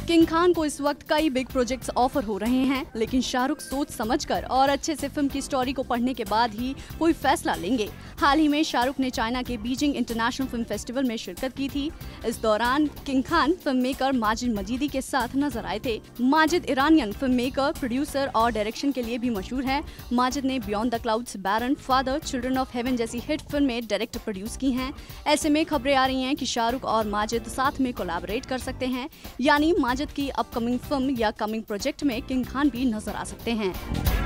King Khan को इस वक्त कई बिग प्रोजेक्ट्स ऑफर हो रहे हैं, लेकिन शाहरुख सोच समझकर और अच्छे से फिल्म की स्टोरी को पढ़ने के बाद ही कोई फैसला लेंगे। हाल ही में शाहरुख ने चाइना के बीजिंग इंटरनेशनल फिल्म फेस्टिवल में शिरकत की थी। इस दौरान king Khan film maker Majid Majidi के साथ नजर आए थे। Majid Iranian film maker, producer और डायरेक्शन के लिए भी मशहूर है। माजिद ने beyond the clouds, Baran, father, children of heaven जैसी हिट फिल्में डायरेक्ट प्रोड्यूस की हैं। ऐसे में खबरें आ रही हैं कि शाहरुख और माजिद साथ में कोलैबोरेट कर सकते हैं, यानी माजिद की अपकमिंग फिल्म या कमिंग प्रोजेक्ट में किंग खान भी नजर आ सकते हैं।